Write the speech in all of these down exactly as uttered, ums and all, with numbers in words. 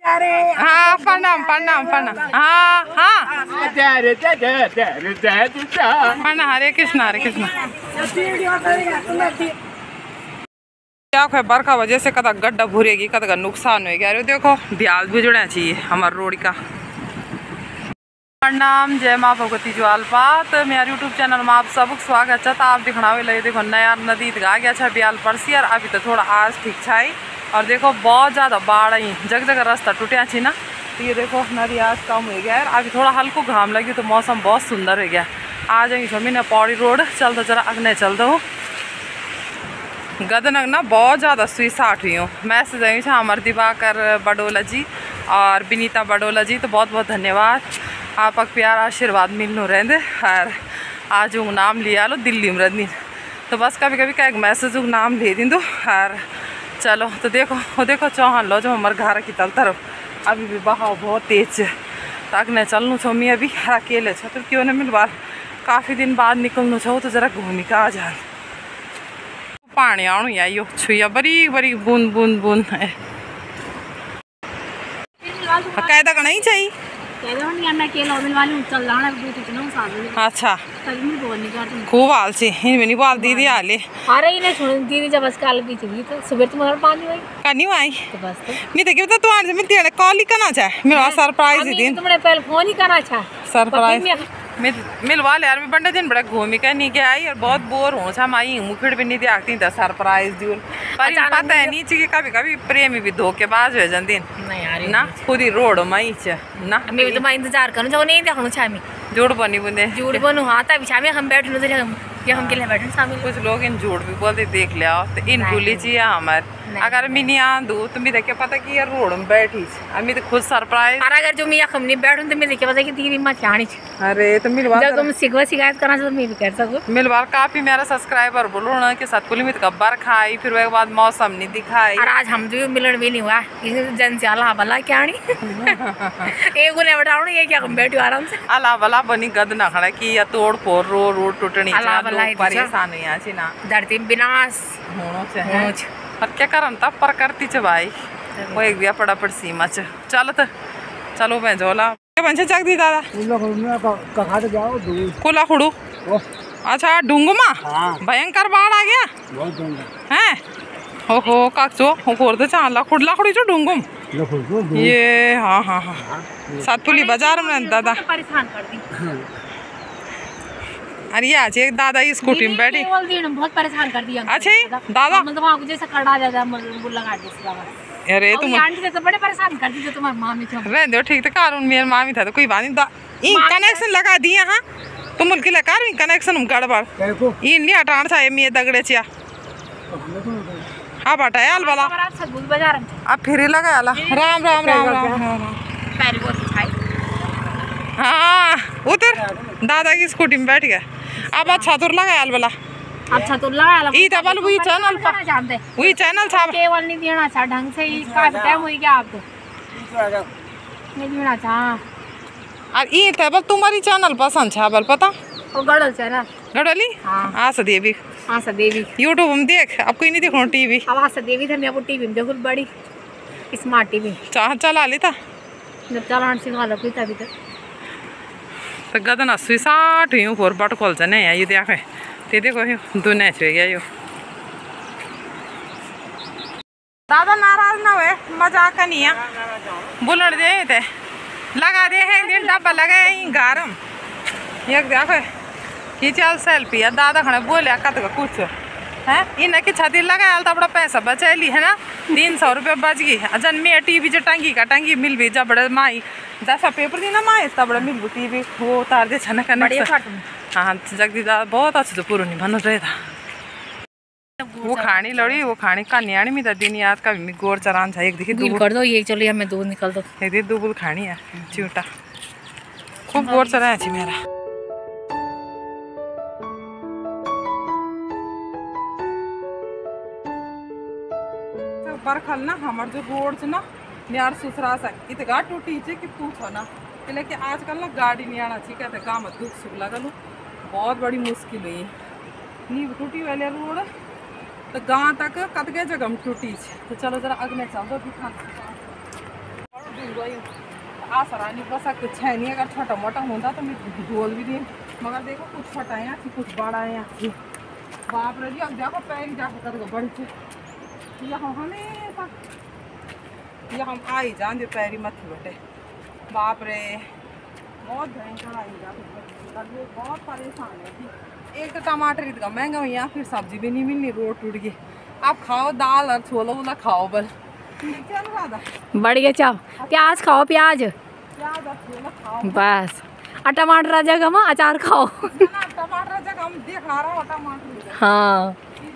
हाँ प्रणाम प्रणाम प्रणाम। हाँ हाँ प्रणाम। हरे कृष्ण हरे कृष्ण। क्या है बरखा वजह से कदा गड्ढा भूरेगी कदा नुकसान हो गया। अरे देखो ब्याज भी जुड़ना चाहिए हमारे रोड का। प्रणाम जय माँ भगवती ज्वालपात मेरे यूट्यूब चैनल में आप सबको स्वागत है। आप दिखना लगे देखो नया नदी गा गया है ब्याल परसी और अभी तो थोड़ा आज ठीक छाई और देखो बहुत ज़्यादा बाढ़ आई जगह जगह रास्ता टूटिया छी ना। तो ये देखो नदी आज कम हो गया है। अभी थोड़ा हल्को घाम लगी तो मौसम बहुत सुंदर हो गया। आ जाएंगी छो मैं पौड़ी रोड चल दो जरा अगने चल दो गदनग ना बहुत ज़्यादा सुई साठ हुई हूँ। मैसेज आई था अमर दिवाकर बडोला जी और विनीता बडोला जी तो बहुत बहुत धन्यवाद। आप प्यार आशीर्वाद मिलनो रहते और आज वो नाम लिया लो दिल्ली में रही तो बस कभी कभी का एक मैसेज नाम ले दी दो और चलो। तो देखो वो देखो चौहान लो जो हमारे घर की तल तरफ अभी भी बहाव बहुत तेज है। तक नहीं चलनू छो मैं अभी अकेले छो तो क्यों नहीं मिलवा काफ़ी दिन बाद निकलनू छो तो जरा घूमी का आ जा पानी आणु या यो छुया बरी बरी बूंद बूंद बूंद है कायदा का नहीं चाहिए। अच्छा खूब हाल से नहीं बाल दीदी हाले अरे इन्हें छोड़ दीदी जब बस काल की थी तो सुबह तुम्हारा पानी आई कनी आई तो बस नहीं तो क्या तो आज मिलती है कॉल ही करना चाहे मेरा सरप्राइज ही दिन तुमने पहले फोन ही करना चाहे सरप्राइज मिलवा ले यार मैं बंडे दिन बड़ा घूमी का नहीं क्या आई और बहुत बोर हूँ हम आई हूँ फिर भी नहीं देखती था सरप्राइज दी पर पता है नीचे की कभी कभी प्रेमी भी धोखेबाज हो जाती ना खुद ही रोड मई ना मैं तो मैं इंतजार करूँ जो नहीं देखूँ छामी जोड़ बनी बुंदे जोड़ बनू हाँ तभी छामी हम बैठे तो हम या हम के लिए बैठे शामिल कुछ लोग इन झूठ भी बोलते देख लिया तो इन भूली चाहिए हमारे अगर मैं नहीं आ दूँ तो मैं देखे पता कि यार रोड में बैठी मैं तो खुद सरप्राइज और अगर जो मैं हम नहीं बैठूँ तो मैं देखे पता कि दीदी माँ क्या अरे तो मिलवा जब तुम सिखवा शिकायत करना तो मैं भी कर सकूँ मिलवा काफी मेरा सब्सक्राइबर बोलो ना कि सतपुली में तो बरखा आई फिर उसके बाद मौसम नहीं दिखाई और आज हम जो मिलन भी नहीं हुआ जन से अल्लाह भला क्या एक उन्हें बैठा ये क्या हम बैठे आराम से अल्लाह भला बनी गद ना खड़ा कि या तोड़ फोड़ रो रोड टूटनी परेशान हुई ना धरती विनाश और क्या करम तब पर करती च भाई वो एक दिया पड़ा पड़ सीमा च चल तो चलो मैं झोला बन चक दी दादा कुला खुड़ू अच्छा डूंगुमा भयंकर बाढ़ आ गया है ओहो काकचो खोर दे चाला खुड़ला खुड़ी जो डूंगुम ये हाँ हाँ हाँ सातपुली बाजार में दादा परेशान कर दी। अरे आज एक दादा स्कूटी में बैठी बहुत परेशान कर दिया। अच्छा दादा मतलब जैसे खड़ा जाता लगा दी अरे तुम आंटी से तो बड़े परेशान कर दी जो तुम्हारी मामी थी रह दो ठीक तो कारून मेरे मामी था तो कोई बात नहीं कनेक्शन लगा दिए हाँ तुम मुल्की लगा रही कनेक्शन गड़बड़ इन नहीं हटाना चाहिए मैं दगड़े चिया हाँ बटाया आल वाला अब फिर ही लगा आला राम राम राम राम हाँ उतर दादा की स्कूटी में बैठ गया अब अच्छा तुर लगा आल वाला अच्छा तो लगा ई तबल वही चैनल पर जानते वही चैनल साहब केवल नहीं देना था ढंग से ही का टाइम हो गया आपको नहीं देना था और ई तबल तुम्हारी चैनल पसंद है बल पता वो गड़ल चैनल गड़ली हाँ आशा देवी आशा देवी यूट्यूब में देख अब कोई नहीं देखो टीवी अब आशा देवी था मैं वो टीवी में देखो बड़ी स्मार्ट टीवी चाह चला लेता जब चलान सिखा लो कोई तभी तक तो गदन अस्सी साठ हुई फोर बट खोल जाने ये देखे ते देखो दुनिया छे गया यो दादा नाराज ना हुए मजाक नहीं है बुलड़ दे ते लगा दे है दिन डब्बा लगा गारम एक देखो कि चल सेल्फी है दादा खड़े बोले कत का कुछ है इन्हें की छाती लगाया तो अपना पैसा बचैली है ना तीन सौ रुपये बच गई जन में टीवी जो टंगी का टंगी मिल भी जब बड़े माई जैसा पेपर दी ना माई तब बड़ा मिल टीवी वो उतार दे छन करने हाँ जगदी दादा बहुत अच्छे तो पुरानी बन रहे था वो खानी लड़ी वो खानी का न्याणी में दिन याद का भी गोर चरान था एक देखी दूर कर दो ये चलो मैं दूर निकल दो एक दी दूबुल खानी है चिवटा खूब गोर चरा है मेरा बरखल ना हमार जो रोड से ना यार सुसरा सा इतना टूटी चे कि पूछो ना लेकिन आजकल ना गाड़ी नहीं आना चाहिए कहते गाँव में दुख सुख लगा लूँ बहुत बड़ी मुश्किल हुई नींव टूटी वाले रोड तो गाँव तक कत गए जगह में टूटी तो चलो जरा अगले चल दो दिखा वही आसरानी बसक छैनी अगर छोटा मोटा होता तो मैं ढोल भी दी, मगर देखो कुछ छोटा है यहाँ कुछ बड़ा है यहाँ। बाप रे जी अब देखो पैर जाकर कर बड़ी से यहाँ हमेशा ये हम आई जान दे पैरी मत बटे। बाप रे बहुत भयंकर आई जाते, बहुत परेशान है। एक तो टमाटर इतना महंगा हुई यहाँ, फिर सब्जी भी नहीं मिलनी, रोड टूट गई। आप खाओ दाल और छोला वोला खाओ बल बढ़िया चाओ, प्याज खाओ प्याज प्याज और छोला खाओ बस, और टमाटर जगह में अचार खाओ। टमाटर जगह हम दिखा रहा हूँ टमाटर हाँ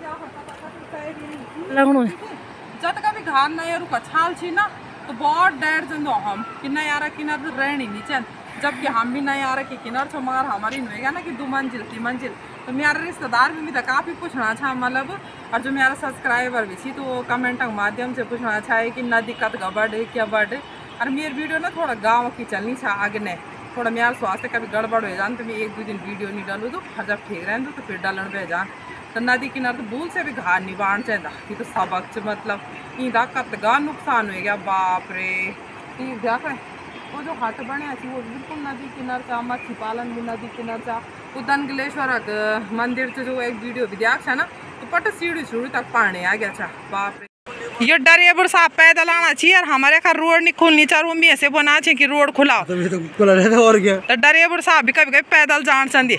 लगनू जब कभी घर नहीं रुका छाल छी ना तो बहुत डर जंदो हम कि नहीं आ रहा किनार तो रहनी नहीं चल, जबकि हम भी नहीं आ रहा कि किनार छो, मगर हमारी होएगा ना कि दो मंजिल तीन मंजिल। तो मेरा रिश्तेदार भी तो काफ़ी पूछना था मतलब, और जो मेरा सब्सक्राइबर भी थी तो वो कमेंट के माध्यम से पूछना अच्छा है कि ना दिक्कत गड़बड़ है क्या बड़ है। और मेरी वीडियो ना थोड़ा गाँव की चलनी था आगे नहीं, थोड़ा मेरा स्वास्थ्य कभी गड़बड़ हो जान तो मैं एक दो दिन वीडियो नहीं डालूँ तो जब ठीक रहें तो फिर डालन पे जान। तो नदी किनारे तो भूल से भी घर नहीं बाढ़ चाहिए कि तो सबक मतलब ईदा कतगा नुकसान हो गया। बाप रे देख वो जो हट बने अच्छी वो बिल्कुल नदी किनारे चा, मच्छी पालन भी नदी किनारे चा। वो दनगलेश्वर मंदिर से जो एक वीडियो भी दिया था ना तो पट सीढ़ी सीढ़ी तक पानी आ गया था। बाप रे ये डरिए बुढ़सा पैदल आना चाहिए और हमारे घर रोड नहीं खुलनी चाहिए, में ऐसे बना चाहिए कि रोड खुला तो तो खुला रहता और क्या। तो डरिए बुढ़सा भी कभी कभी पैदल जान संदी।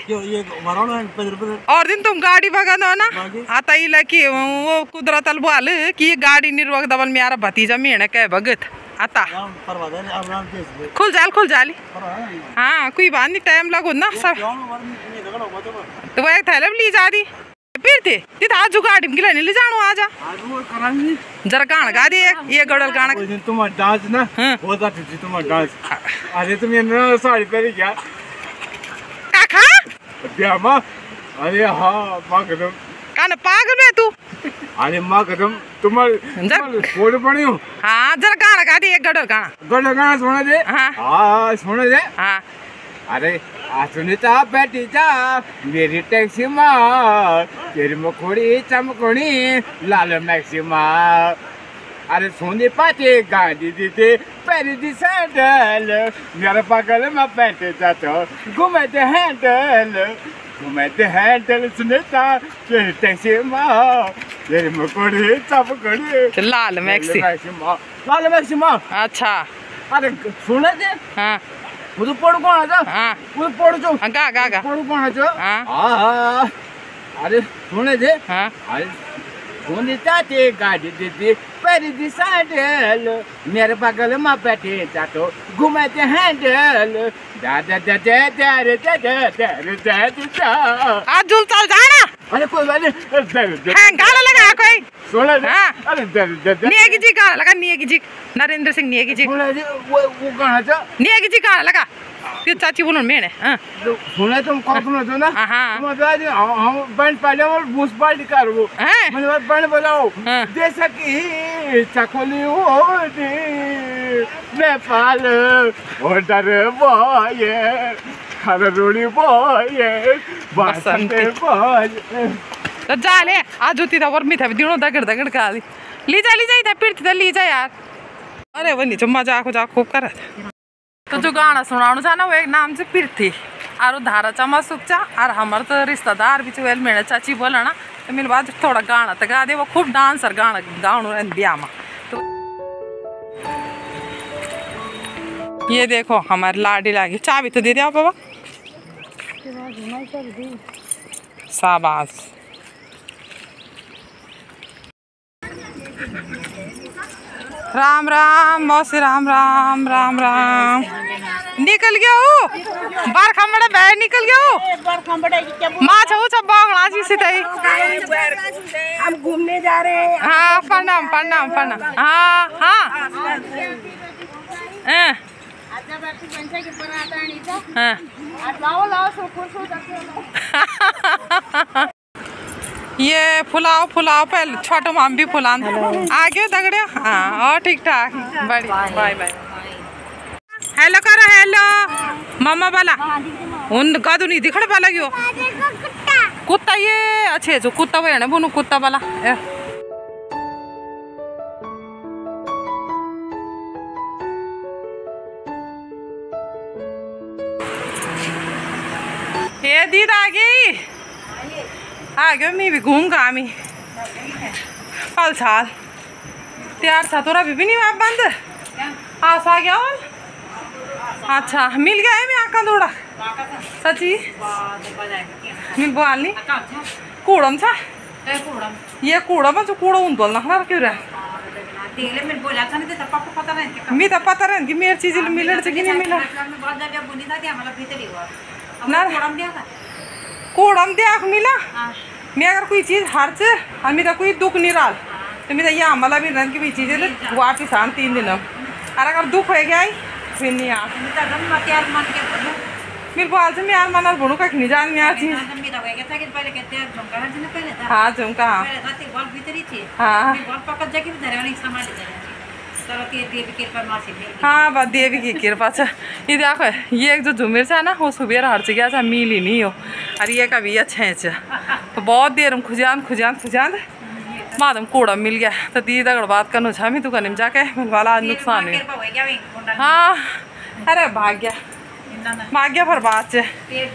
और दिन तुम गाड़ी भगा दो ना आता ही लकी वो कुदरत बोल कि ये गाड़ी निर्वक दबल मेरा भतीजा मेहने कह भगत आता खुल जाल खुल जाली। हाँ कोई बात नहीं टाइम लगो ना सब तो वो एक थैले ली जा दी फिर थे तिथ आज गाड़ी में गिला नहीं ले जानो आजा जरा गाना गा दे ये गड़ल गाना तुम डांस ना बहुत अच्छी तुम डांस। अरे तुम ये साड़ी पहनी क्या काका क्या माँ? अरे हाँ माँ कसम कान पागल है तू। अरे माँ कसम तुम्हारे फोटो पड़ी हूँ। हाँ जरा गाना गा दे एक गड़ल गाना गड़ल गाना सुना दे। हाँ हाँ सुना दे। हाँ अरे सुनीता बैठी जा मेरी टैक्सी मार तेरी मुखड़ी चमकड़ी लाल मैक्सी मार। अरे सोने पाते गाड़ी दीते पैरी दी सैंडल मेरे पागल में बैठे जाते घूमे दे हैंडल घूमे दे हैंडल सुनीता तेरी टैक्सी मार तेरी मुखड़ी चमकड़ी लाल मैक्सी मार लाल मैक्सी मार। अच्छा अरे सुने दे। हाँ वो तो पढ़ कौन है? हाँ वो पढ़ जो गा गा गा पढ़ कौन है? हाँ हाँ अरे सुने दे। हाँ अरे सुने चाचे गाड़ी दीदी पैरी दी सैंडल मेरे बगल में बैठे जातो घुमाते हैंडल दादा दादा दादा दादा दादा दादा। आज जुल चल जाना। अरे कोई बात नहीं हाँ गाना लगा कोई सुने दे। हाँ अरे दादा नियगी जी गाना लगा नियगी जी नरेंद्र सिंह नियगी जी सुने दे वो वो गाना था नियगी जी गाना लगा त्यो चाची बोलो मेरे। हाँ सुने तुम कौन सुनो तो ना हाँ तुम बता दे हम बैंड पहले और बूस पार्टी करो हैं मैंने बैंड बजाओ हाँ। जैसा कि चकोली हो दी नेपाल ऑर्डर बॉय हर रोड़ी बॉय बसंते बॉय तो जा ले आज होती था और मीठा भी दिनों दगड़ दगड़ का दी ली जा ली जा इधर पीठ ली जा यार। अरे वो नीचे मजाक मजाक खूब कर तो जो गाना सुनाने था ना वो एक नाम से पीर्थी और धारा चमा सुखचा और हमारे तो रिश्तेदार भी चुवेल मेरे चाची बोला ना तो मेरे बाद थोड़ा गाना तो गा दे वो खूब डांसर गाना गाँव ब्याह में। तो ये देखो हमारी लाडी लागी चाबी तो दे दिया बाबा शाबाश। राम राम मौसी राम राम राम राम निकल गया हो बार खमड़ा बाहर निकल गया हो माँ छो सब बागला जी से तई हम घूमने जा रहे हैं। हाँ प्रणाम प्रणाम प्रणाम हाँ हाँ हाँ हाँ ये फुलाओ फुलाओ पहले छोटो माम भी फुलान आगे दगड़े। हाँ और ठीक ठाक बढ़िया बाय बाय हेलो करो हेलो मामा वाला उन गादू नहीं दिखने वाला क्यों कुत्ता ये अच्छे जो कुत्ता वो है ना बुनु कुत्ता वाला ये दीद आ गई आ गयो मैं भी घूम का मी कल साल तैयार था तोरा भी, भी नहीं वहाँ बंद आस आ गया और अच्छा मिल गया है मैं आका थोड़ा सची मिल बोल नहीं कूड़म था ये कूड़ा में जो कूड़ा उन बोलना खराब क्यों रहा मी तो पता रहे कि मेरी चीज मिलने से कि नहीं मिला ना कूड़म दिया मिला मैं अगर कोई चीज़ हर च मेरा कोई दुख नहीं रहा तो मेरा ये आमला भी रन की भी चीज़ें वापिस आन तीन दिन और अगर दुख हो गया फिर नहीं आ मेरे को आज मैं यार मना बोलूँ का नहीं जान यार चीज हाँ झुमका हाँ हाँ बस देवी की कृपा से ये देखो ये एक जो झुमेर है ना वो सुबह हर गया था मिली नहीं हो और ये कभी अच्छा है तो बहुत देर में खुजान खुजान खुजान मादम कूड़ा मिल गया तो दीदी अगर बात करना चाह मैं दुकान में जाके मिल वाला आज नुकसान हुआ हाँ अरे भाग्य भाग्य पर बात से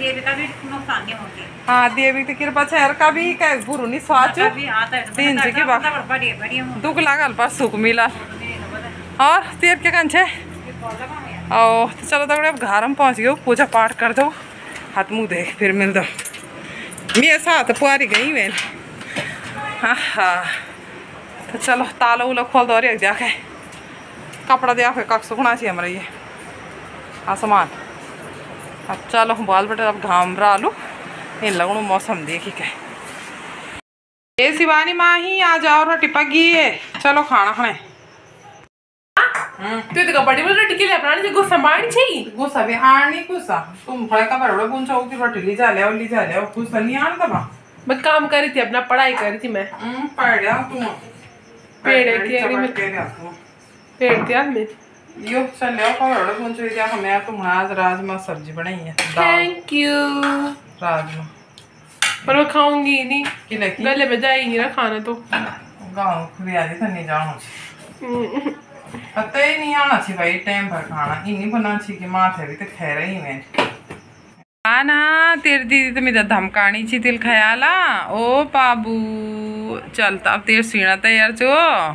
हाँ देवी की कृपा से हर का भी क्या बुरु नहीं स्वाचो तीन जी की बात दुख लागल पर सुख मिला और तेर के कंचे ओ तो चलो तगड़े अब घर में पहुँच गए पूजा पाठ कर दो हाथ मुँह देख फिर मिल दो मेरे साथ पुआरी गई मैं हाँ हाँ तो चलो ताला उला खोल दो एक जाके कपड़ा दिया फिर कक सुखना चाहिए हमारा ये आसमान अब चलो बाल बटे अब घाम रहा लू इन लगनू मौसम देखी के ये शिवानी माँ ही आ जाओ रोटी पक गई है चलो खाना खाने तू तो बड़ी बड़ी रोटी के लिए अपना नहीं गुस्सा मारनी चाहिए गुस्सा भी आड़ नहीं गुस्सा तुम फड़े का बड़ा पूछा हो कि रोटी ली जा ले और ली जा ले गुस्सा नहीं आना तब मैं काम करी थी अपना पढ़ाई करी थी मैं पढ़ गया तुम पेड़ में पेड़ त्याग में यो चल ले का बड़ा पूछो क्या मैं तुम्हारा आज राजमा सब्जी बनाई है थैंक यू राजमा पर मैं खाऊंगी नहीं किले की गले में जाएगी ना खाना तो गाँव खुरियादी तो नहीं जाऊँ पता ही नहीं आना चाहिए भाई टाइम पर खाना इन्हीं बना चाहिए कि माथे भी तो खै रही मैं खाना तेरी दीदी तो मेरा धमकानी ची तिल ख्याला ओ बाबू चलता अब तेरे सीना तैयार चो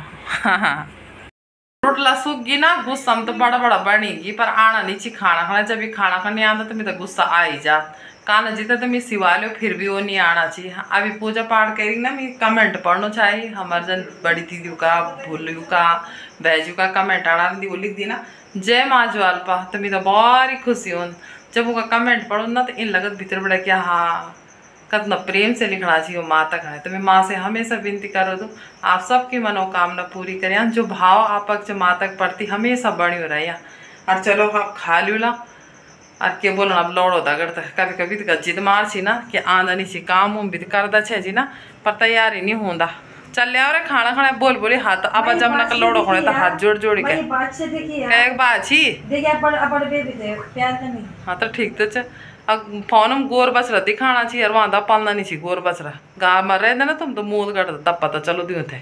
रोटला सूख गई ना गुस्सा में तो बड़ा बड़ा बनेगी पर आना नहीं चाहिए खाना खाना जब भी खाना खाने आता तो मेरा गुस्सा आ ही जा काना जीता तो मैं सिवा लो फिर भी वो नहीं आना चाहिए अभी पूजा पाठ करी ना मैं कमेंट पढ़ना चाहिए हमारे जन बड़ी दीदी का भूलू का बैजू का कमेंट आना दी वो लिख दी ना जय माँ ज्वाल पा तो मैं तो बहुत ही खुशी हूँ जब वो कमेंट पढ़ो ना तो इन लगत भीतर बड़ा क्या हाँ कितना प्रेम से लिखना चाहिए वो माँ तक है तो मैं माँ से हमेशा विनती करो दूँ आप सबकी मनोकामना पूरी करें जो भाव आपक जो माँ तक पड़ती हमेशा बनी हो रही और चलो आप खा लू ला और के बोलो अब लौड़ो दगड़ तक कभी कभी तो जिद मार छी ना कि आंदा नहीं सी काम उम भी करदा छे जी ना पर तैयारी नहीं होंदा चल ले और खाना खाना बोल बोली हाथ अब जब ना लौड़ो खोने तो हाथ जोड़ जोड़ के बात से देखिए एक बात छी देखिए अपन अपन बेबी थे प्यार करनी हाँ तो ठीक तो छ अब फोन में गोर बच रहा दिखाना चाहिए और वहाँ दा पालना नहीं सी गोर बच रहा गाँव में रहे ना तुम तो मुँह कर तब पता चलो दियो थे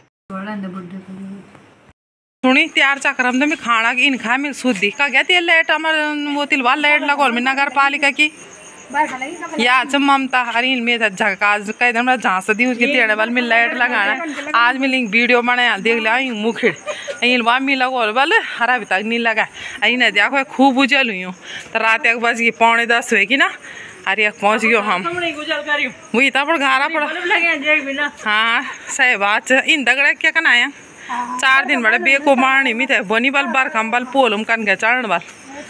सुनी तैयार चक्र में खाना इन खा मिल सुधी का गया तेल लाइट हमार वो तिलवा लाइट लगो में नगर पालिका की या च ममता अरे में झकाज कह दे झांस दी उसके तेड़े वाल में लाइट लगाना आज मैं लिंक वीडियो बनाया देख लिया मुखिड़ इन वहाँ मिला गोल वाल हरा भी तक नहीं लगा अरे देखो खूब उजल हुई हूँ तो रात एक बज गई पौने दस हुए कि ना अरे एक पहुँच गयो हम वही था पर घारा पड़ा हाँ सही बात इन दगड़े क्या करना आया चार दिन बड़े बेको मारनी मी थे बनी बल बार खम बल पोलम कन गए चढ़ बल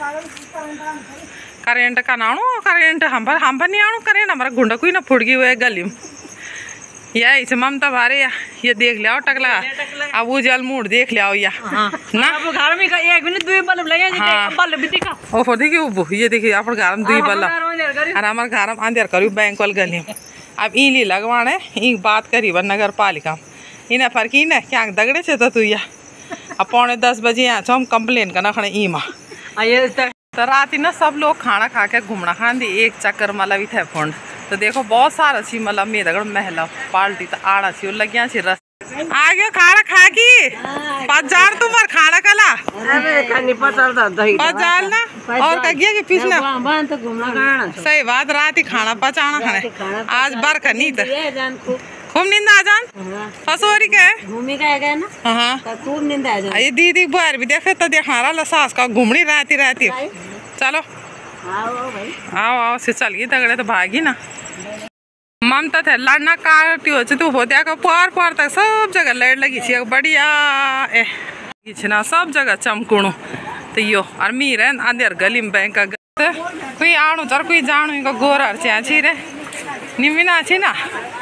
करेंट का नाणु करेंट हम पर हम पर नहीं आणु करेंट हमारा गुंडा कोई ना फुट गई हुए गली में या इसे ममता भारे या ये देख लिया टकला अब वो जल मूड देख लिया या ना घर में एक मिनट दो बल्ब लगे बल्ब भी दिखा ओ फो देखिए वो ये देखिए अपन घर में दो बल्ब और हमारे घर में अंधेर करी बैंक वाल गली में अब इली लगवाने ई बात करी वन नगर पालिका इन्हें फर्क ही ना क्या दगड़े से तो तू या अब पौने दस बजे यहाँ छो हम कंप्लेन करना खड़े ई माँ तो रात ना सब लोग खाना खा के घूमना खाना दी एक चक्कर मतलब भी थे फोन तो देखो बहुत सारा सी मतलब मेरे दगड़ महला पाल्टी तो आड़ा सी लगिया सी रस आ गयो खाना खा की पचार तुम्हार खाना कला अरे खानी पचार था दही पचार ना और का गया कि पिछला बांध तो घूमना कहां सही बात रात ही खाना पचाना खाने आज बार का नींद ये जान खूब खूब नींद आ जान फसोरी के घूमी का है ना हाँ तो खूब नींद आ जाए ये दीदी बार भी देखे तो देखा रहा सास का घूमनी रहती रहती चलो आओ भाई आओ आओ से चलिए तगड़े तो भागी ना ममता थे लड़ना काटी हो तू होते का पार पार तक सब जगह लाइट लगी थी बढ़िया ए ना सब जगह चमकुणु तो यो और मीर अंधेर गली में बैंक का कोई आणु चर कोई जाणु का गोरा छी रे निमिना छी ना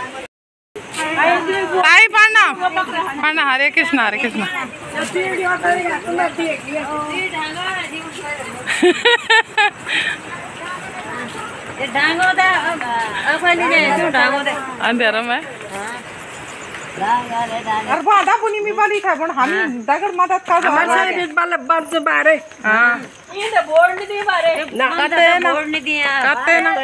ताई पढ़ना पढ़ना हरे कृष्णा हरे कृष्णा ये डांगो दे अपन ले तू डांगो दे अंधेरा में डांगा रे डांगा और बाधा पुनी में वाली था पण हम दगड़ मदद का हमारे से बाल बाल से बारे हां ये तो बोर्ड नहीं दे बारे ना कते ना बोर्ड नहीं दिया कते ना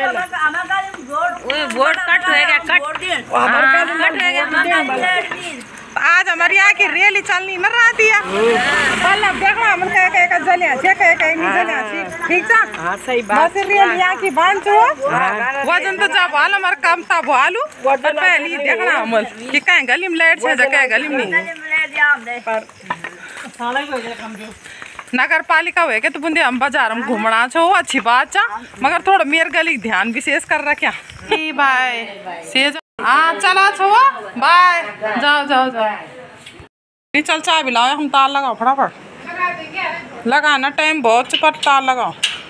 वो बोर्ड कट होएगा कट हमारे का कट होएगा आज हमारी यहाँ की रैली चलनी न रहा दिया कल अब देखो हम कह कह का जले छे कह कह नहीं जले छी ठीक था हां सही बात बस रैली यहाँ की बांध छो वजन तो जब हाल हमार काम था भालू पर पहले देखना हमल कि कहीं गली में लाइट छे जगह गली में नहीं पर साला ही हो जाए कम जो नगर पालिका हुए के तो बुंदे हम बाजार में घूमना छो अच्छी बात चा मगर थोड़ा मेर गली ध्यान विशेष कर रखा बाय से हाँ चलो छो बाय जाओ जाओ जाओ चल चाय भी लाओ हम तार लगाओ फटाफट लगाना टाइम बहुत पर तार लगाओ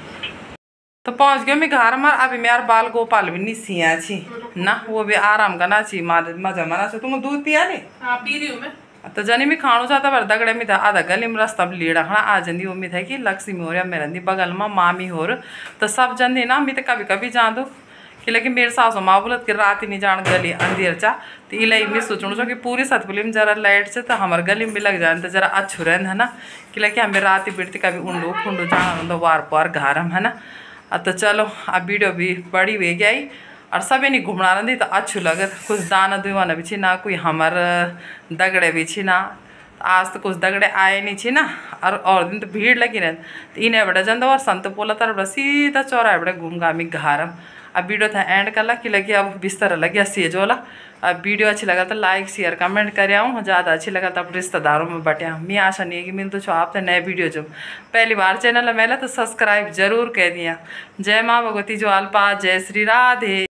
तो पहुंच गए मैं घर में अभी मेरे बाल गोपाल भी नहीं सिया छी ना वो भी आराम करना छी मजा मना छी तुम दूध पिया नहीं हाँ पी रही हूँ मैं तो जनी में खाणु चाहता पर दगड़े में था आधा गली में रास्ता लीड़ा खड़ा आ जंदी उम्मीद है कि लक्ष्मी हो रहा मेरे बगल में मामी हो तो सब जन ना मैं तो कभी कभी जा दो कि लेकिन मेरे सासू माँ बोलत कि रात ही नहीं जान गली अंधेर चा तो इलाई मैं सोचूँ छो कि पूरी सतपुली में जरा लाइट से तो हमारे गली में भी लग जाए तो जरा अच्छू रहन है ना कि लेकिन हमें रात ही बिड़ती कभी उंडू खुंडू जाना तो वार पार घर हम है ना तो चलो अब वीडियो भी बड़ी हुई गई और सभी नहीं घूमना रही तो अच्छू लगे कुछ दाना दुआना भी छी ना कोई हमारे दगड़े भी छी ना आज तो कुछ दगड़े आए नहीं छी ना और और दिन तो भीड़ लगी रहे तो इन्हें बड़ा जन और संत बोला तर सीधा चौरा बड़े घूम घामी घर अब वीडियो था एंड कर ला कि लगी अब बिस्तर लगी सेज वाला अब वीडियो अच्छी लगा तो लाइक शेयर कमेंट करे ज़्यादा अच्छी लगा तो अब रिश्तेदारों में बटे मैं आशा नहीं है कि मिल तो छो आपसे नए वीडियो जो पहली बार चैनल मेला तो सब्सक्राइब जरूर कह दिया। जय माँ भगवती जो अल्पा जय श्री राधे।